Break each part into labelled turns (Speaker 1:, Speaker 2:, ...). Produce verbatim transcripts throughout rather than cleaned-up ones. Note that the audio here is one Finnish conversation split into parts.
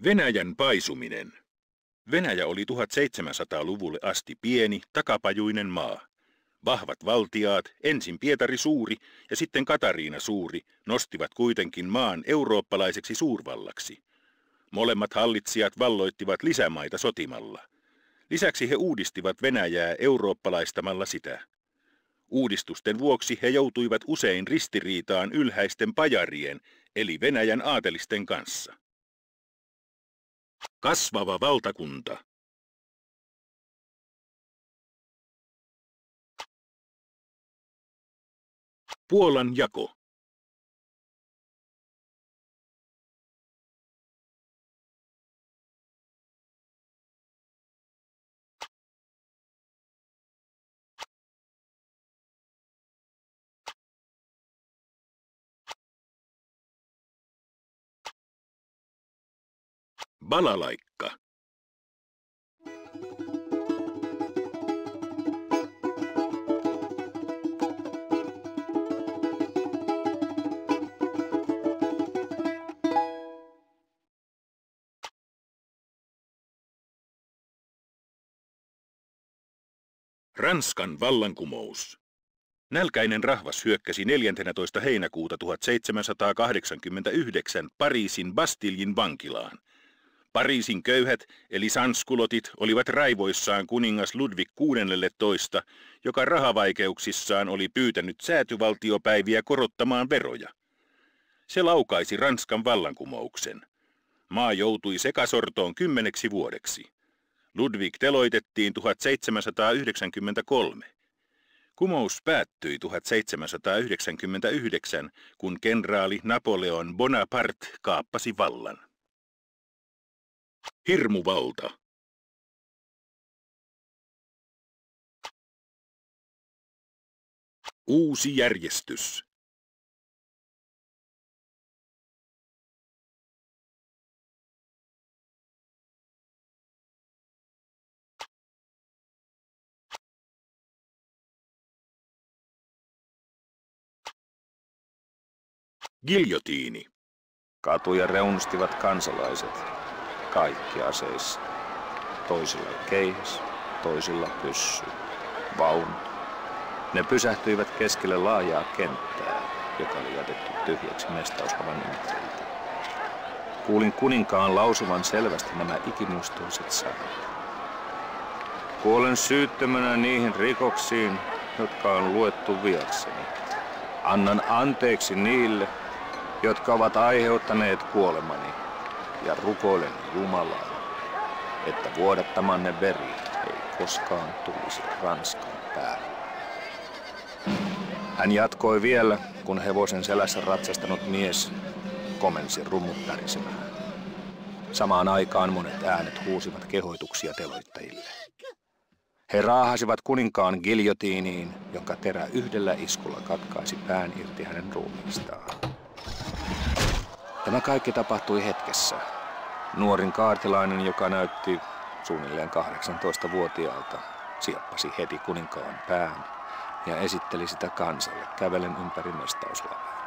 Speaker 1: Venäjän paisuminen. Venäjä oli tuhatseitsemänsataaluvulle asti pieni, takapajuinen maa. Vahvat valtiaat, ensin Pietari Suuri ja sitten Katariina Suuri, nostivat kuitenkin maan eurooppalaiseksi suurvallaksi. Molemmat hallitsijat valloittivat lisämaita sotimalla. Lisäksi he uudistivat Venäjää eurooppalaistamalla sitä. Uudistusten vuoksi he joutuivat usein ristiriitaan ylhäisten pajarien, eli Venäjän aatelisten kanssa. Kasvava valtakunta. Puolan jako. Balalaikka. Ranskan vallankumous. Nälkäinen rahvas hyökkäsi neljästoista heinäkuuta tuhatseitsemänsataakahdeksankymmentäyhdeksän Pariisin Bastillin vankilaan. Pariisin köyhät eli sanskulotit olivat raivoissaan kuningas Ludwig kuudennelletoista, joka rahavaikeuksissaan oli pyytänyt säätyvaltiopäiviä korottamaan veroja. Se laukaisi Ranskan vallankumouksen. Maa joutui sekasortoon kymmeneksi vuodeksi. Ludwig teloitettiin tuhatseitsemänsataayhdeksänkymmentäkolme. Kumous päättyi tuhatseitsemänsataayhdeksänkymmentäyhdeksän, kun kenraali Napoleon Bonaparte kaappasi vallan. Hirmuvalta. Uusi järjestys. Giljotiini.
Speaker 2: Katuja reunustivat kansalaiset, kaikki aseissa. Toisilla keihäs, toisilla pyssy, vaunut. Ne pysähtyivät keskelle laajaa kenttää, joka oli jätetty tyhjäksi mestaushavan ympäriltä. Kuulin kuninkaan lausuvan selvästi nämä ikimuistoiset sanat. Kuolen syyttömänä niihin rikoksiin, jotka on luettu viakseni. Annan anteeksi niille, jotka ovat aiheuttaneet kuolemani, ja rukoilen Jumalaa, että vuodattamanne veri ei koskaan tulisi Ranskan päälle. Hän jatkoi vielä, kun hevosen selässä ratsastanut mies komensi rummut tärisemään. Samaan aikaan monet äänet huusivat kehoituksia teloittajille. He raahasivat kuninkaan giljotiiniin, jonka terä yhdellä iskulla katkaisi pään irti hänen ruumiistaan. Tämä kaikki tapahtui hetkessä. Nuorin kaartilainen, joka näytti suunnilleen kahdeksantoistavuotiaalta, sieppasi heti kuninkaan pään ja esitteli sitä kansalle kävellen ympäri mestauslavaa.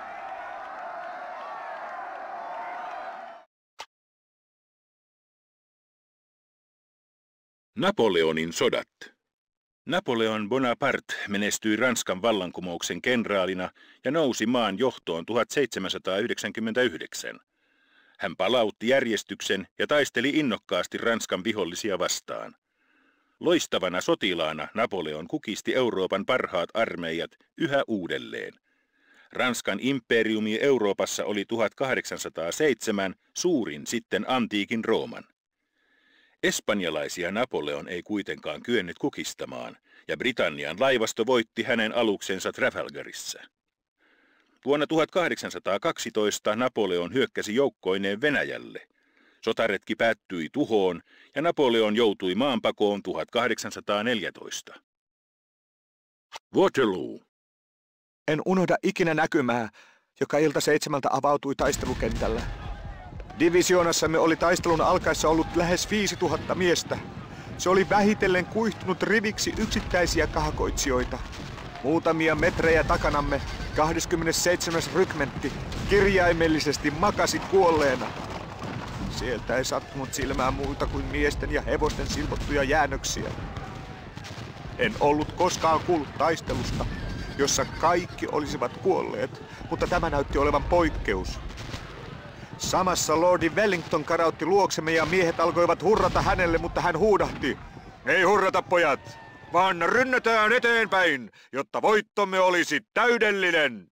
Speaker 1: Napoleonin sodat. Napoleon Bonaparte menestyi Ranskan vallankumouksen kenraalina ja nousi maan johtoon tuhatseitsemänsataayhdeksänkymmentäyhdeksän. Hän palautti järjestyksen ja taisteli innokkaasti Ranskan vihollisia vastaan. Loistavana sotilaana Napoleon kukisti Euroopan parhaat armeijat yhä uudelleen. Ranskan imperiumi Euroopassa oli tuhatkahdeksansataaseitsemän suurin sitten antiikin Rooman. Espanjalaisia Napoleon ei kuitenkaan kyennyt kukistamaan, ja Britannian laivasto voitti hänen aluksensa Trafalgarissa. Vuonna tuhatkahdeksansataakaksitoista Napoleon hyökkäsi joukkoineen Venäjälle. Sotaretki päättyi tuhoon, ja Napoleon joutui maanpakoon tuhatkahdeksansataaneljätoista. Waterloo.
Speaker 3: En unohda ikinä näkymää, joka ilta seitsemältä avautui taistelukentällä. Divisioonassamme oli taistelun alkaessa ollut lähes viisituhatta miestä. Se oli vähitellen kuihtunut riviksi yksittäisiä kahakoitsijoita. Muutamia metrejä takanamme kahdeskymmenesseitsemäs rykmentti kirjaimellisesti makasi kuolleena. Sieltä ei sattunut silmään muuta kuin miesten ja hevosten silvottuja jäännöksiä. En ollut koskaan kuullut taistelusta, jossa kaikki olisivat kuolleet, mutta tämä näytti olevan poikkeus. Samassa Lordi Wellington karautti luoksemme ja miehet alkoivat hurrata hänelle, mutta hän huudahti: "Ei hurrata, pojat, vaan rynnätään eteenpäin, jotta voittomme olisi täydellinen!"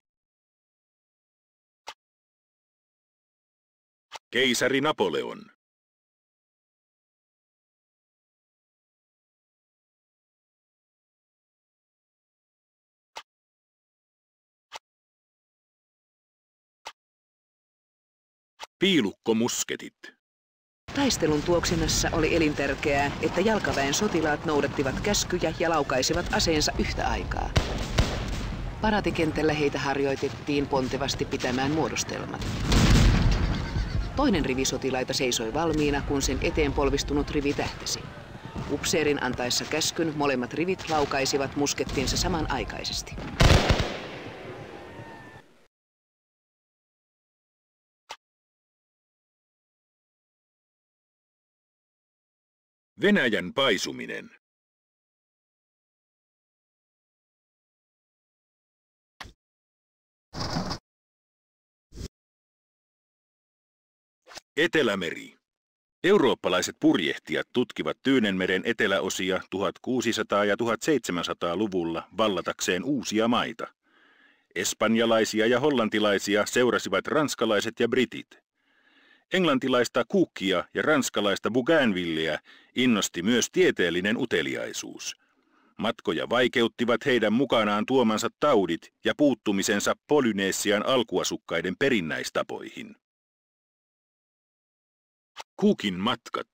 Speaker 1: Keisari Napoleon. Piilukkomusketit.
Speaker 4: Taistelun tuoksinnassa oli elintärkeää, että jalkaväen sotilaat noudattivat käskyjä ja laukaisivat aseensa yhtä aikaa. Paraatikentällä heitä harjoitettiin pontevasti pitämään muodostelmat. Toinen rivi sotilaita seisoi valmiina, kun sen eteen polvistunut rivi tähtäsi. Upseerin antaessa käskyn molemmat rivit laukaisivat muskettinsa samanaikaisesti.
Speaker 1: Venäjän paisuminen. Etelämeri. Eurooppalaiset purjehtijat tutkivat Tyynenmeren eteläosia tuhatkuusisataa- ja tuhatseitsemänsataaluvulla vallatakseen uusia maita. Espanjalaisia ja hollantilaisia seurasivat ranskalaiset ja britit. Englantilaista Cookia ja ranskalaista Bougainvilleä innosti myös tieteellinen uteliaisuus. Matkoja vaikeuttivat heidän mukanaan tuomansa taudit ja puuttumisensa Polyneesian alkuasukkaiden perinnäistapoihin. Cookin matkat.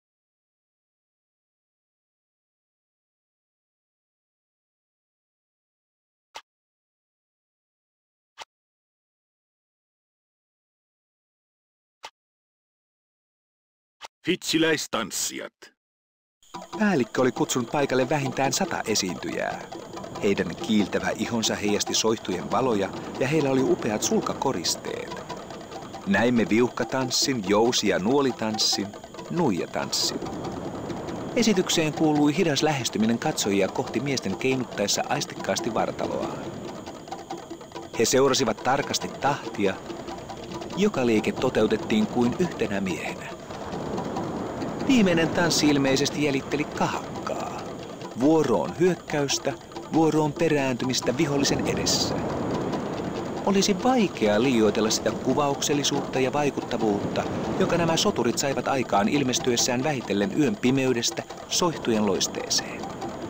Speaker 1: Fitsiläistanssijat.
Speaker 2: Päällikkö oli kutsunut paikalle vähintään sata esiintyjää. Heidän kiiltävä ihonsa heijasti soihtujen valoja ja heillä oli upeat sulkakoristeet. Näimme viuhkatanssin, jousi- ja nuolitanssin, nuijatanssin. Esitykseen kuului hidas lähestyminen katsojia kohti miesten keinuttaessa aistikkaasti vartaloaan. He seurasivat tarkasti tahtia, joka liike toteutettiin kuin yhtenä miehenä. Viimeinen tanssi ilmeisesti jäljitteli kahakkaa. Vuoroon hyökkäystä, vuoroon perääntymistä vihollisen edessä. Olisi vaikea liioitella sitä kuvauksellisuutta ja vaikuttavuutta, joka nämä soturit saivat aikaan ilmestyessään vähitellen yön pimeydestä soihtujen loisteeseen.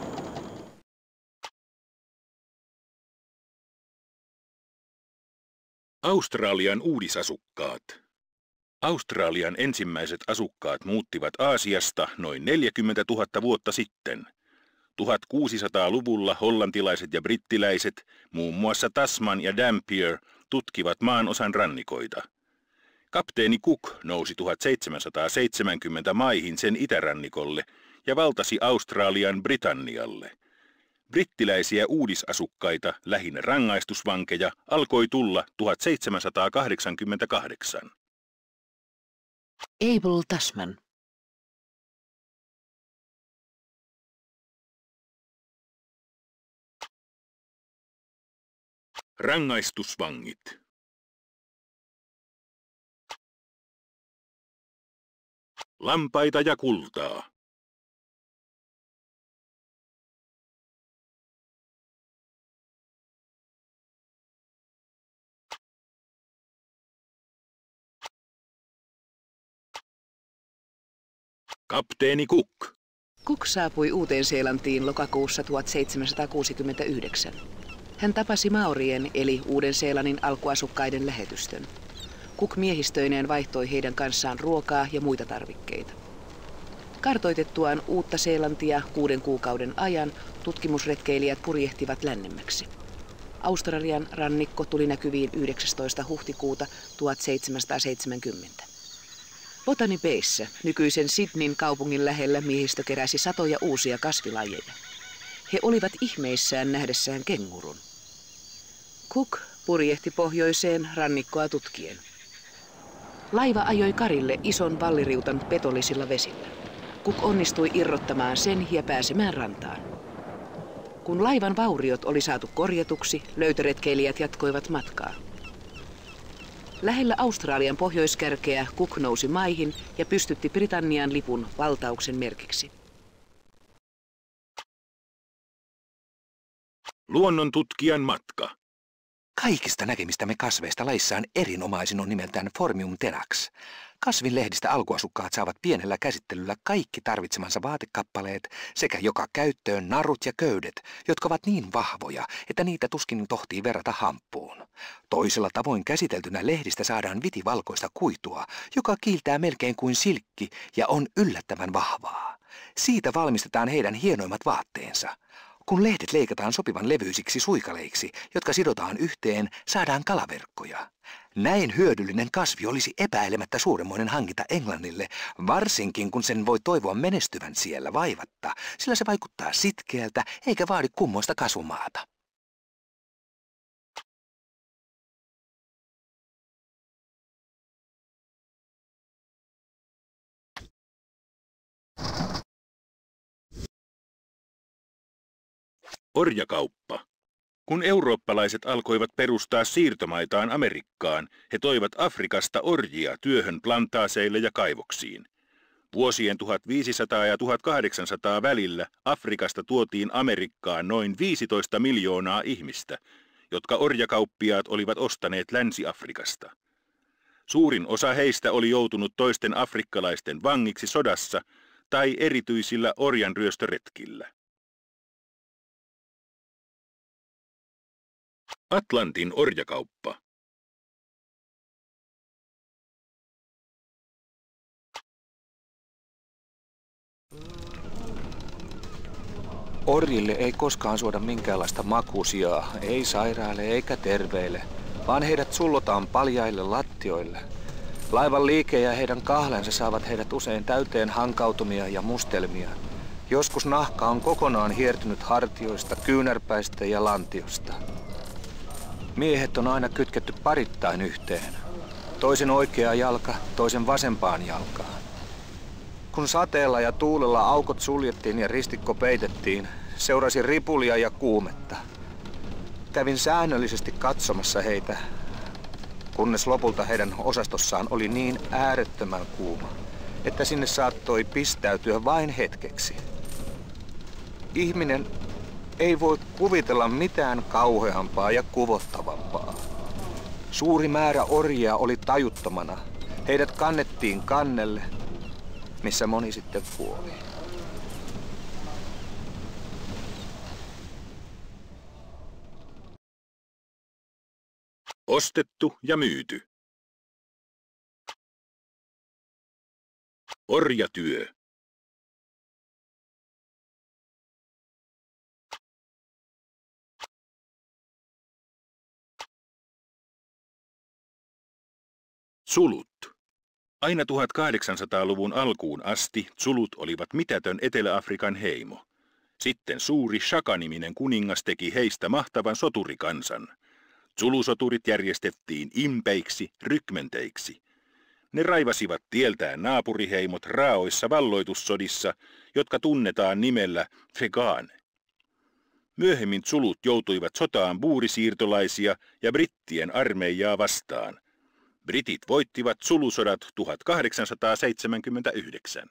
Speaker 1: Australian uudisasukkaat. Australian ensimmäiset asukkaat muuttivat Aasiasta noin neljäkymmentätuhatta vuotta sitten. tuhatkuusisataaluvulla hollantilaiset ja brittiläiset, muun muassa Tasman ja Dampier, tutkivat maanosan rannikoita. Kapteeni Cook nousi tuhatseitsemänsataaseitsemänkymmentä maihin sen itärannikolle ja valtasi Australian Britannialle. Brittiläisiä uudisasukkaita, lähinnä rangaistusvankeja, alkoi tulla tuhatseitsemänsataakahdeksankymmentäkahdeksan.
Speaker 4: Abel Tasman.
Speaker 1: Rangaistusvangit. Lampaita ja kultaa. Kapteeni Cook.
Speaker 4: Cook saapui Uuteen-Seelantiin lokakuussa tuhatseitsemänsataakuusikymmentäyhdeksän. Hän tapasi maorien eli Uuden-Seelannin alkuasukkaiden lähetystön. Cook miehistöineen vaihtoi heidän kanssaan ruokaa ja muita tarvikkeita. Kartoitettuaan Uutta-Seelantia kuuden kuukauden ajan tutkimusretkeilijät purjehtivat lännemmäksi. Australian rannikko tuli näkyviin yhdeksästoista huhtikuuta tuhatseitsemänsataaseitsemänkymmentä. Botany Bayssä, nykyisen Sydneyn kaupungin lähellä, miehistö keräsi satoja uusia kasvilajeja. He olivat ihmeissään nähdessään kengurun. Cook purjehti pohjoiseen rannikkoa tutkien. Laiva ajoi karille ison valliriutan petollisilla vesillä. Cook onnistui irrottamaan sen ja pääsemään rantaan. Kun laivan vauriot oli saatu korjatuksi, löytöretkeilijät jatkoivat matkaa. Lähellä Australian pohjoiskärkeä Cook nousi maihin ja pystytti Britannian lipun valtauksen merkiksi.
Speaker 1: Luonnontutkijan matka.
Speaker 2: Kaikista näkemistämme kasveista laissaan erinomaisin on nimeltään Phormium tenax. Kasvin lehdistä alkuasukkaat saavat pienellä käsittelyllä kaikki tarvitsemansa vaatekappaleet sekä joka käyttöön narut ja köydet, jotka ovat niin vahvoja, että niitä tuskin tohtii verrata hamppuun. Toisella tavoin käsiteltynä lehdistä saadaan vitivalkoista kuitua, joka kiiltää melkein kuin silkki ja on yllättävän vahvaa. Siitä valmistetaan heidän hienoimmat vaatteensa. Kun lehdet leikataan sopivan levyisiksi suikaleiksi, jotka sidotaan yhteen, saadaan kalaverkkoja. Näin hyödyllinen kasvi olisi epäilemättä suuremmoinen hankinta Englannille, varsinkin kun sen voi toivoa menestyvän siellä vaivatta, sillä se vaikuttaa sitkeältä eikä vaadi kummoista kasvumaata.
Speaker 1: Orjakauppa. Kun eurooppalaiset alkoivat perustaa siirtomaitaan Amerikkaan, he toivat Afrikasta orjia työhön plantaaseille ja kaivoksiin. Vuosien tuhatviisisataa ja tuhatkahdeksansataa välillä Afrikasta tuotiin Amerikkaan noin viisitoista miljoonaa ihmistä, jotka orjakauppiaat olivat ostaneet Länsi-Afrikasta. Suurin osa heistä oli joutunut toisten afrikkalaisten vangiksi sodassa tai erityisillä orjanryöstöretkillä. Atlantin orjakauppa.
Speaker 2: Orjille ei koskaan suoda minkäänlaista makusijaa, ei sairaille eikä terveille, vaan heidät sullotaan paljaille lattioille. Laivan liike ja heidän kahlensa saavat heidät usein täyteen hankautumia ja mustelmia. Joskus nahka on kokonaan hiertynyt hartioista, kyynärpäistä ja lantiosta. Miehet on aina kytketty parittain yhteen. Toisen oikea jalka, toisen vasempaan jalkaan. Kun sateella ja tuulella aukot suljettiin ja ristikko peitettiin, seurasi ripulia ja kuumetta. Kävin säännöllisesti katsomassa heitä, kunnes lopulta heidän osastossaan oli niin äärettömän kuuma, että sinne saattoi pistäytyä vain hetkeksi. Ihminen ei voi kuvitella mitään kauheampaa ja kuvottavampaa. Suuri määrä orjia oli tajuttomana. Heidät kannettiin kannelle, missä moni sitten kuoli.
Speaker 1: Ostettu ja myyty. Orjatyö. Sulut. Aina tuhatkahdeksansataaluvun alkuun asti sulut olivat mitätön Etelä-Afrikan heimo. Sitten suuri Shaka-niminen kuningas teki heistä mahtavan soturikansan. Zulusoturit järjestettiin impeiksi, rykmenteiksi. Ne raivasivat tieltään naapuriheimot raaoissa valloitussodissa, jotka tunnetaan nimellä Fegaan. Myöhemmin Zulut joutuivat sotaan buurisiirtolaisia ja brittien armeijaa vastaan. Britit voittivat Zulusodat tuhatkahdeksansataaseitsemänkymmentäyhdeksän.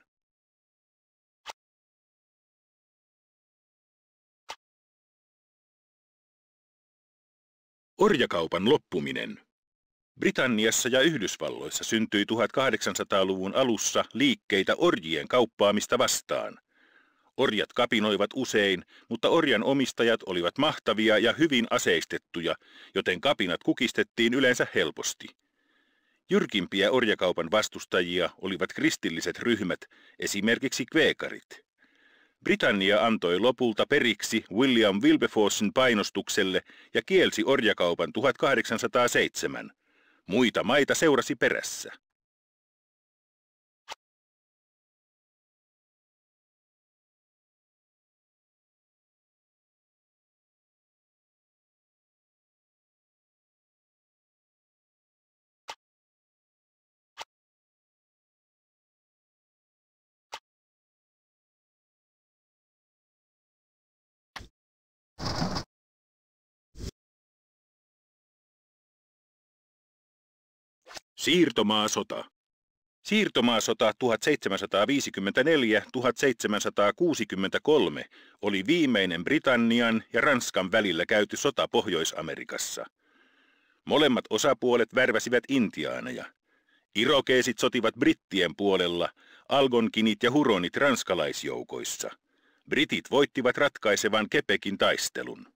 Speaker 1: Orjakaupan loppuminen. Britanniassa ja Yhdysvalloissa syntyi tuhatkahdeksansataaluvun alussa liikkeitä orjien kauppaamista vastaan. Orjat kapinoivat usein, mutta orjan omistajat olivat mahtavia ja hyvin aseistettuja, joten kapinat kukistettiin yleensä helposti. Jyrkimpiä orjakaupan vastustajia olivat kristilliset ryhmät, esimerkiksi kveekarit. Britannia antoi lopulta periksi William Wilberforcen painostukselle ja kielsi orjakaupan tuhatkahdeksansataaseitsemän. Muita maita seurasi perässä. Siirtomaasota. Siirtomaasota tuhatseitsemänsataaviisikymmentäneljä tuhatseitsemänsataakuusikymmentäkolme oli viimeinen Britannian ja Ranskan välillä käyty sota Pohjois-Amerikassa. Molemmat osapuolet värväsivät intiaaneja. Irokeesit sotivat brittien puolella, algonkinit ja huronit ranskalaisjoukoissa. Britit voittivat ratkaisevan Quebecin taistelun.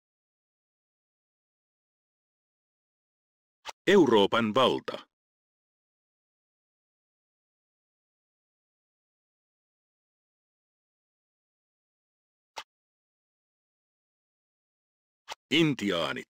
Speaker 1: Euroopan valta. Intiaanit.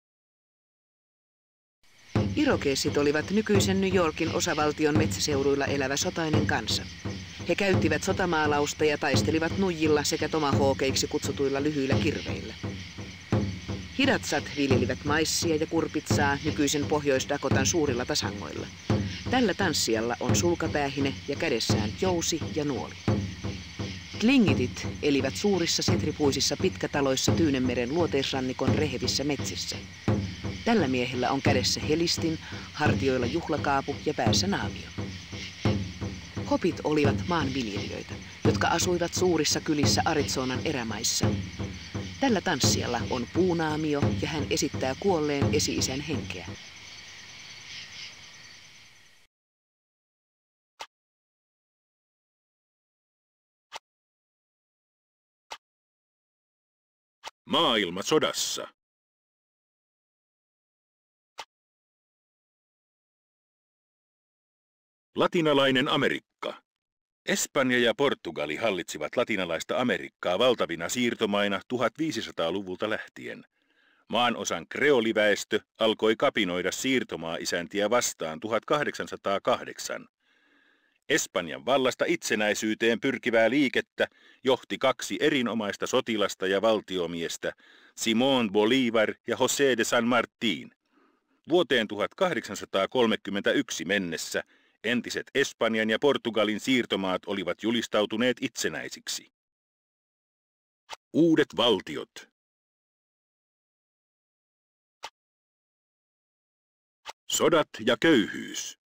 Speaker 4: Irokeesit olivat nykyisen New Yorkin osavaltion metsäseuduilla elävä sotainen kansa. He käyttivät sotamaalausta ja taistelivat nuijilla sekä tomahawkeiksi kutsutuilla lyhyillä kirveillä. Hidatsat viljelivät maissia ja kurpitsaa nykyisen Pohjois-Dakotan suurilla tasangoilla. Tällä tanssijalla on sulkapäähine ja kädessään jousi ja nuoli. Tlingitit elivät suurissa setripuisissa pitkätaloissa Tyynenmeren luoteisrannikon rehevissä metsissä. Tällä miehellä on kädessä helistin, hartioilla juhlakaapu ja päässä naamio. Hopit olivat maanviljelijöitä, jotka asuivat suurissa kylissä Arizonan erämaissa. Tällä tanssijalla on puunaamio ja hän esittää kuolleen esi-isän henkeä.
Speaker 1: Maailmansodassa. Latinalainen Amerikka. Espanja ja Portugali hallitsivat latinalaista Amerikkaa valtavina siirtomaina tuhatviisisataaluvulta lähtien. Maanosan kreoliväestö alkoi kapinoida siirtomaa-isäntiä vastaan tuhatkahdeksansataakahdeksan. Espanjan vallasta itsenäisyyteen pyrkivää liikettä johti kaksi erinomaista sotilasta ja valtiomiestä, Simón Bolívar ja José de San Martín. Vuoteen tuhatkahdeksansataakolmekymmentäyksi mennessä entiset Espanjan ja Portugalin siirtomaat olivat julistautuneet itsenäisiksi. Uudet valtiot. Sodat ja köyhyys.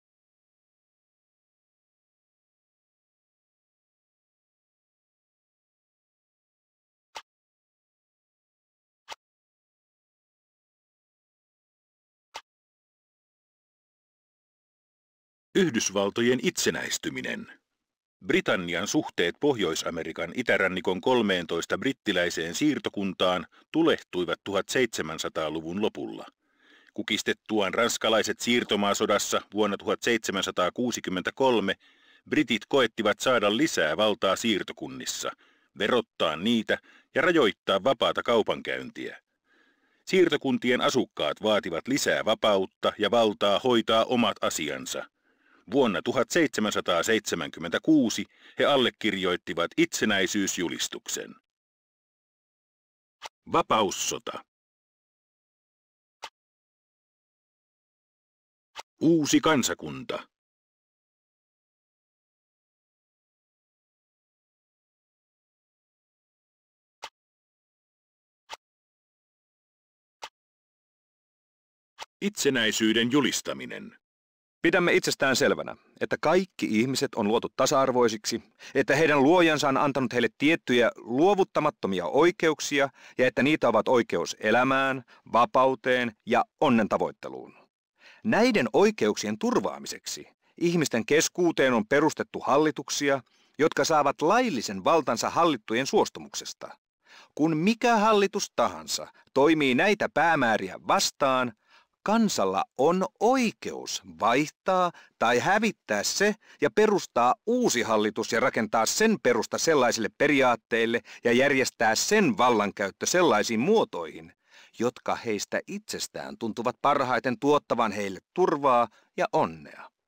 Speaker 1: Yhdysvaltojen itsenäistyminen. Britannian suhteet Pohjois-Amerikan itärannikon kolmeentoista brittiläiseen siirtokuntaan tulehtuivat tuhatseitsemänsataaluvun lopulla. Kukistettuaan ranskalaiset siirtomaasodassa vuonna tuhatseitsemänsataakuusikymmentäkolme, britit koettivat saada lisää valtaa siirtokunnissa, verottaa niitä ja rajoittaa vapaata kaupankäyntiä. Siirtokuntien asukkaat vaativat lisää vapautta ja valtaa hoitaa omat asiansa. Vuonna tuhatseitsemänsataaseitsemänkymmentäkuusi he allekirjoittivat itsenäisyysjulistuksen. Vapaussota. Uusi kansakunta. Itsenäisyyden julistaminen.
Speaker 2: Pidämme itsestään selvänä, että kaikki ihmiset on luotu tasa-arvoisiksi, että heidän luojansa on antanut heille tiettyjä luovuttamattomia oikeuksia ja että niitä ovat oikeus elämään, vapauteen ja onnen tavoitteluun. Näiden oikeuksien turvaamiseksi ihmisten keskuuteen on perustettu hallituksia, jotka saavat laillisen valtansa hallittujen suostumuksesta. Kun mikä hallitus tahansa toimii näitä päämääriä vastaan, kansalla on oikeus vaihtaa tai hävittää se ja perustaa uusi hallitus ja rakentaa sen perusta sellaisille periaatteille ja järjestää sen vallankäyttö sellaisiin muotoihin, jotka heistä itsestään tuntuvat parhaiten tuottavan heille turvaa ja onnea.